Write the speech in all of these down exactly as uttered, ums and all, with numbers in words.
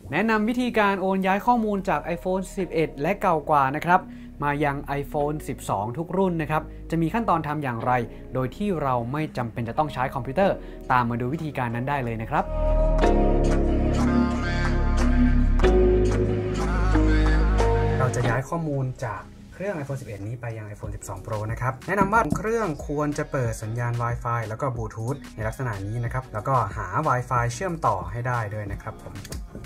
แนะนำวิธีการโอนย้ายข้อมูลจาก ไอโฟน สิบเอ็ด และเก่ากว่านะครับมายัง ไอโฟน สิบสอง ทุกรุ่นนะครับจะมีขั้นตอนทำอย่างไรโดยที่เราไม่จำเป็นจะต้องใช้คอมพิวเตอร์ตามมาดูวิธีการนั้นได้เลยนะครับเราจะย้ายข้อมูลจากเครื่อง ไอโฟน สิบเอ็ด นี้ไปยัง ไอโฟน สิบสอง โปร นะครับแนะนำว่าเครื่องควรจะเปิดสัญญาณ Wi-Fi แล้วก็บลูทูธในลักษณะนี้นะครับแล้วก็หา Wi-Fi เชื่อมต่อให้ได้ด้วยนะครับผม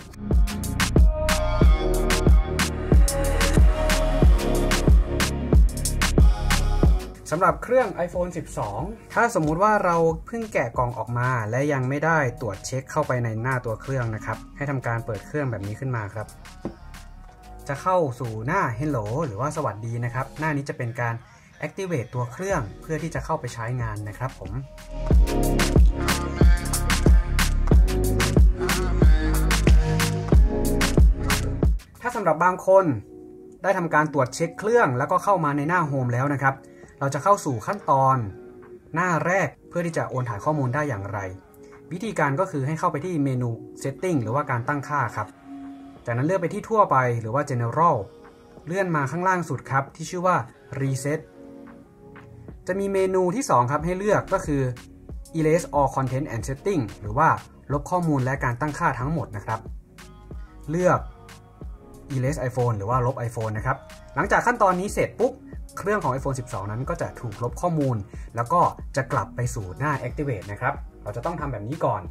สำหรับเครื่อง ไอโฟน สิบสอง ถ้าสมมุติว่าเราเพิ่งแกะกล่องออกมาและยังไม่ได้ตรวจเช็คเข้าไปในหน้าตัวเครื่องนะครับให้ทำการเปิดเครื่องแบบนี้ขึ้นมาครับจะเข้าสู่หน้า Hello หรือว่าสวัสดีนะครับหน้านี้จะเป็นการ Activate ตัวเครื่องเพื่อที่จะเข้าไปใช้งานนะครับผมถ้าสำหรับบางคนได้ทำการตรวจเช็คเครื่องแล้วก็เข้ามาในหน้า Home แล้วนะครับเราจะเข้าสู่ขั้นตอนหน้าแรกเพื่อที่จะโอนถ่ายข้อมูลได้อย่างไรวิธีการก็คือให้เข้าไปที่เมนู Setting หรือว่าการตั้งค่าครับจากนั้นเลือกไปที่ทั่วไปหรือว่า General เลื่อนมาข้างล่างสุดครับที่ชื่อว่า Reset จะมีเมนูที่สองครับให้เลือกก็คือ Erase all content and setting หรือว่าลบข้อมูลและการตั้งค่าทั้งหมดนะครับเลือก Erase iPhone หรือว่าลบ iPhone นะครับหลังจากขั้นตอนนี้เสร็จปุ๊บเครื่องของ ไอโฟน สิบสอง นั้นก็จะถูกลบข้อมูลแล้วก็จะกลับไปสู่หน้า Activate นะครับเราจะต้องทำแบบนี้ก่อน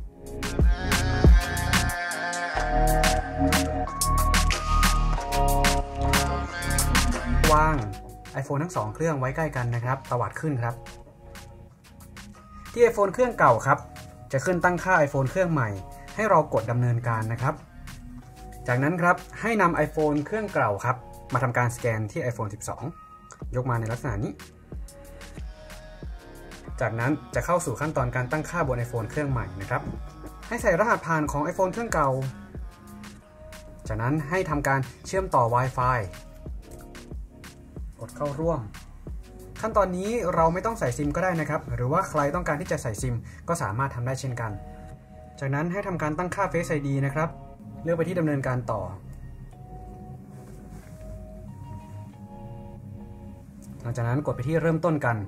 วาง iPhone ทั้งสองเครื่องไว้ใกล้กันนะครับตวัดขึ้นครับที่ iPhone เครื่องเก่าครับจะขึ้นตั้งค่า iPhone เครื่องใหม่ให้เรากดดำเนินการนะครับจากนั้นครับให้นำ iPhone เครื่องเก่าครับมาทำการสแกนที่ ไอโฟน สิบสอง ยกมาในลักษณะนี้จากนั้นจะเข้าสู่ขั้นตอนการตั้งค่าบน iPhone เครื่องใหม่นะครับให้ใส่รหัสผ่านของ iPhone เครื่องเก่าจากนั้นให้ทำการเชื่อมต่อ Wi-Fi กดเข้าร่วมขั้นตอนนี้เราไม่ต้องใส่ซิมก็ได้นะครับหรือว่าใครต้องการที่จะใส่ซิมก็สามารถทำได้เช่นกันจากนั้นให้ทำการตั้งค่า Face ไอ ดี นะครับเลือกไปที่ดำเนินการต่อหลังจากนั้นกดไปที่เริ่มต้นกัน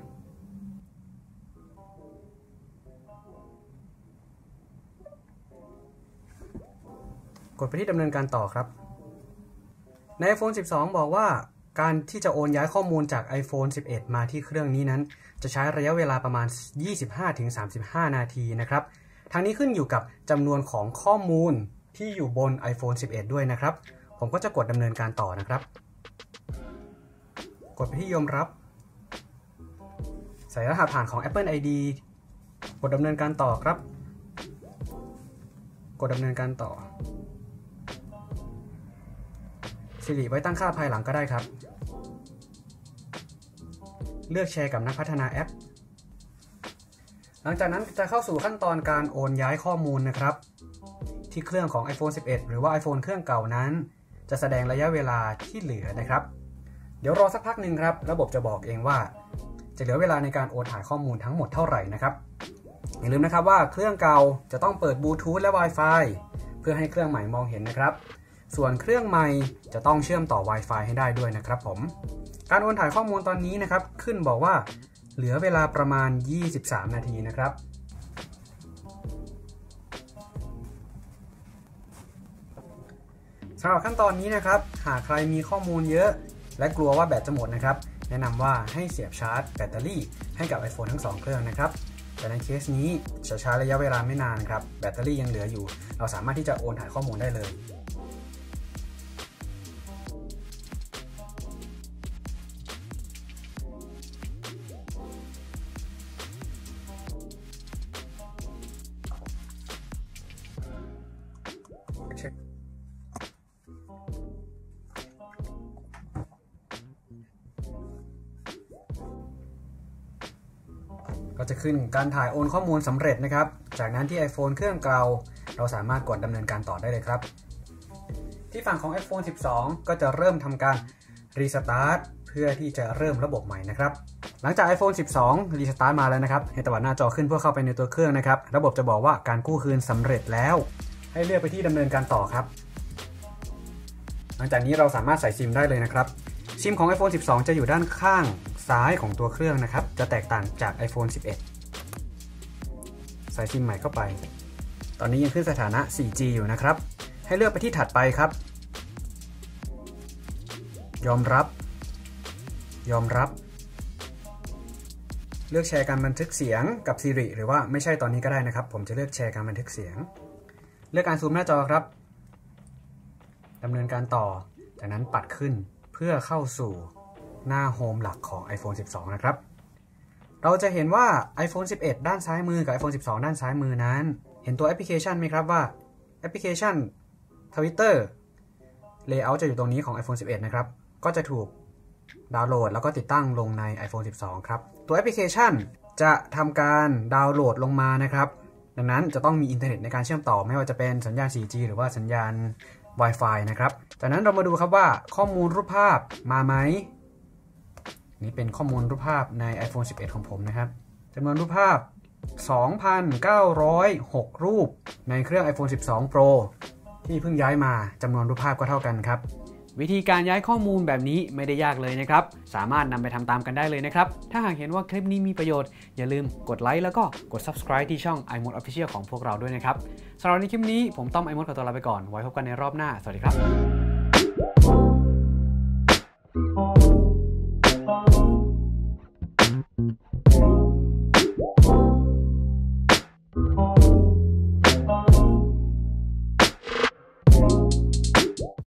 กดไปที่ดำเนินการต่อครับใน ไอโฟน สิบสอง บอกว่าการที่จะโอนย้ายข้อมูลจาก ไอโฟน สิบเอ็ด มาที่เครื่องนี้นั้นจะใช้ระยะเวลาประมาณ ยี่สิบห้าถึงสามสิบห้า นาทีนะครับทางนี้ขึ้นอยู่กับจำนวนของข้อมูลที่อยู่บน ไอโฟน สิบเอ็ด ด้วยนะครับผมก็จะกดดำเนินการต่อนะครับกดไปที่ยอมรับใส่รหัสผ่านของ Apple ไอ ดี กดดำเนินการต่อครับกดดำเนินการต่อSiri ไว้ตั้งค่าภายหลังก็ได้ครับเลือกแชร์กับนักพัฒนาแอปหลังจากนั้นจะเข้าสู่ขั้นตอนการโอนย้ายข้อมูลนะครับที่เครื่องของ ไอโฟน สิบเอ็ด หรือว่า iPhone เครื่องเก่านั้นจะแสดงระยะเวลาที่เหลือนะครับเดี๋ยวรอสักพักหนึ่งครับระบบจะบอกเองว่าจะเหลือเวลาในการโอนถ่ายข้อมูลทั้งหมดเท่าไหร่นะครับอย่าลืมนะครับว่าเครื่องเก่าจะต้องเปิดบลูทูธและ Wi-Fi เพื่อให้เครื่องใหม่มองเห็นนะครับส่วนเครื่องใหม่จะต้องเชื่อมต่อ Wi-Fi ให้ได้ด้วยนะครับผมการโอนถ่ายข้อมูลตอนนี้นะครับขึ้นบอกว่าเหลือเวลาประมาณยี่สิบสามนาทีนะครับสำหรับขั้นตอนนี้นะครับหากใครมีข้อมูลเยอะและกลัวว่าแบตจะหมดนะครับแนะนำว่าให้เสียบชาร์จแบตเตอรี่ให้กับ iPhone ทั้งสองเครื่องนะครับแต่ในเคสนี้จะใช้ระยะเวลาไม่นานครับแบตเตอรี่ยังเหลืออยู่เราสามารถที่จะโอนถ่ายข้อมูลได้เลยก็จะขึ้นการถ่ายโอนข้อมูลสำเร็จนะครับจากนั้นที่ iPhone เครื่องเก่าเราสามารถกดดำเนินการต่อได้เลยครับที่ฝั่งของ ไอโฟน สิบสอง ก็จะเริ่มทำการรีสตาร์ทเพื่อที่จะเริ่มระบบใหม่นะครับหลังจาก ไอโฟน สิบสอง รีสตาร์ทมาแล้วนะครับให้ตวัดหน้าจอขึ้นเพื่อเข้าไปในตัวเครื่องนะครับระบบจะบอกว่าการกู้คืนสำเร็จแล้วให้เลือกไปที่ดำเนินการต่อครับหลังจากนี้เราสามารถใส่ซิมได้เลยนะครับซิมของ ไอโฟน สิบสอง จะอยู่ด้านข้างซ้ายของตัวเครื่องนะครับจะแตกต่างจาก ไอโฟน สิบเอ็ด ใส่ซิมใหม่เข้าไปตอนนี้ยังขึ้นสถานะ โฟร์จี อยู่นะครับให้เลือกไปที่ถัดไปครับยอมรับยอมรับเลือกแชร์การบันทึกเสียงกับ Siri หรือว่าไม่ใช่ตอนนี้ก็ได้นะครับผมจะเลือกแชร์การบันทึกเสียงเลือกการซูมหน้าจอครับดำเนินการต่อจากนั้นปัดขึ้นเพื่อเข้าสู่หน้าโฮมหลักของ ไอโฟน สิบสอง นะครับเราจะเห็นว่า ไอโฟน สิบเอ็ด ด้านซ้ายมือกับ ไอโฟน สิบสอง ด้านซ้ายมือนั้นเห็นตัวแอปพลิเคชันไหมครับว่าแอปพลิเคชัน Twitter Layout จะอยู่ตรงนี้ของ ไอโฟน สิบเอ็ด นะครับก็จะถูกดาวน์โหลดแล้วก็ติดตั้งลงใน ไอโฟน สิบสอง ครับตัวแอปพลิเคชันจะทำการดาวน์โหลดลงมานะครับดังนั้นจะต้องมีอินเทอร์เน็ตในการเชื่อมต่อไม่ว่าจะเป็นสัญญาณ โฟร์จี หรือว่าสัญญาณ Wi-Fi นะครับจากนั้นเรามาดูครับว่าข้อมูลรูปภาพมาไหมนี่เป็นข้อมูลรูปภาพใน ไอโฟน สิบเอ็ด ของผมนะครับจำนวนรูปภาพ สองพันเก้าร้อยหก รูปในเครื่อง ไอโฟน สิบสอง Pro ที่เพิ่งย้ายมาจำนวนรูปภาพก็เท่ากันครับวิธีการย้ายข้อมูลแบบนี้ไม่ได้ยากเลยนะครับสามารถนำไปทำตามกันได้เลยนะครับถ้าหากเห็นว่าคลิปนี้มีประโยชน์อย่าลืมกดไลค์แล้วก็กด Subscribe ที่ช่อง iMode Official ของพวกเราด้วยนะครับสำหรับในคลิปนี้ผมต้อม iMode ขอตัวลาไปก่อนไว้พบกันในรอบหน้าสวัสดีครับ